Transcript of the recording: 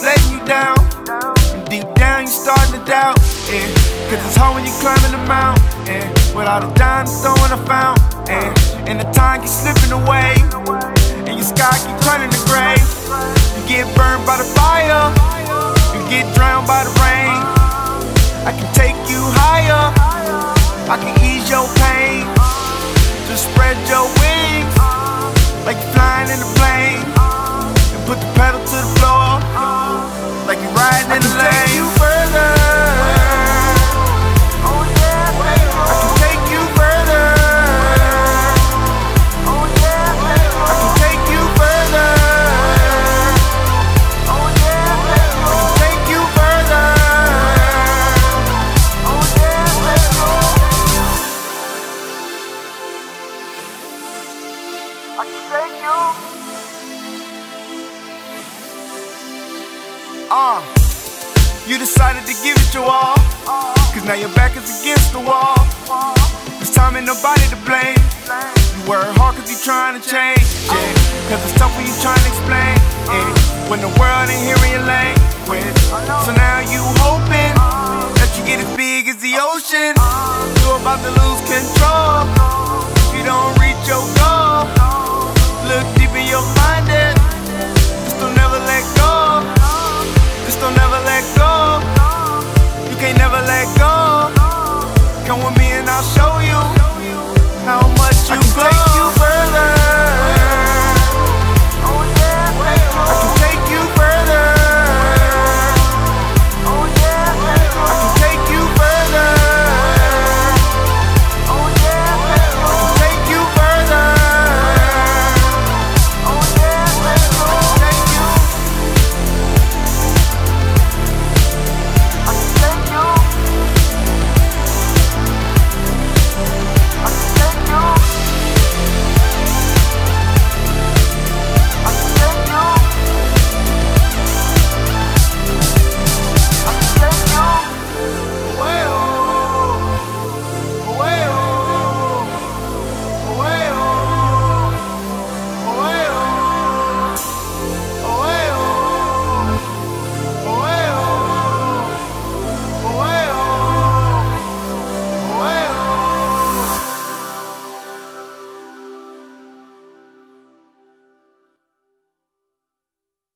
letting you down. And deep down you starting to doubt, yeah. Cause it's hard when you climbing the mountain, yeah. Without a dime throwing a fountain, yeah. And the time keeps slipping away, and your sky keep turning to gray. You get burned by the fire, you get drowned by the rain. I can take you higher, I can ease your pain. Just spread your wings, like you're flying in a plane. And put the pedal to the floor, like you're riding in the lane. I can take you further, I can take you further, I can take you further, I can take you further. I can take you. You decided to give it your all, cause now your back is against the wall. This time ain't nobody to blame. You work hard cause you trying to change, yeah. Cause it's tough when you trying to explain, yeah. When the world ain't hearing your lane.